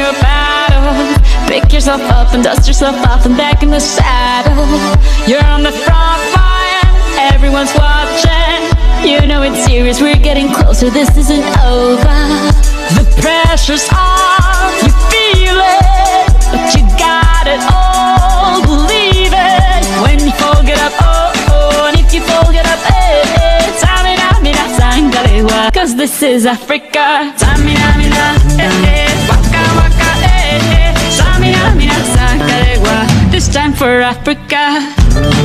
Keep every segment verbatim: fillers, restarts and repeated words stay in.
your battle. Pick yourself up and dust yourself off and back in the saddle. You're on the front line, everyone's watching. You know it's serious, we're getting closer, this isn't over. The pressure's on, you feel it, but you got it all, believe it. When you fall, get up, oh, oh, and if you fall, get up, eh, eh. Tamina, mina, sangalewa, cause this is Africa. Tamina, mina, eh, eh, waka, waka, eh, eh. Tamina, mina, sangalewa, this time for Africa.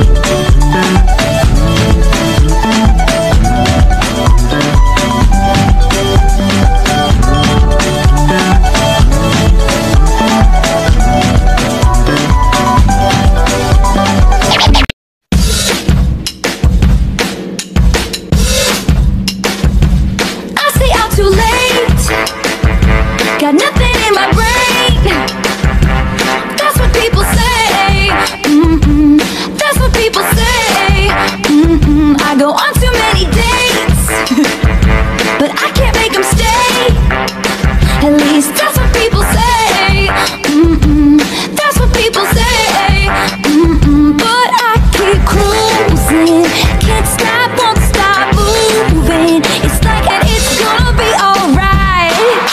Got nothing in my brain. That's what people say. Mm-mm. That's what people say. Mm-mm. I go on too many dates, but I can't make them stay. At least that's what people say. Mm-mm. That's what people say. Mm-mm. But I keep cruising, can't stop, won't stop moving. It's like and it's gonna be alright.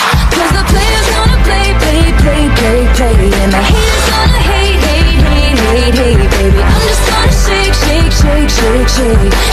Play, play, and my haters gonna hate, hate, hate, hate, hate, baby. I'm just gonna shake, shake, shake, shake, shake.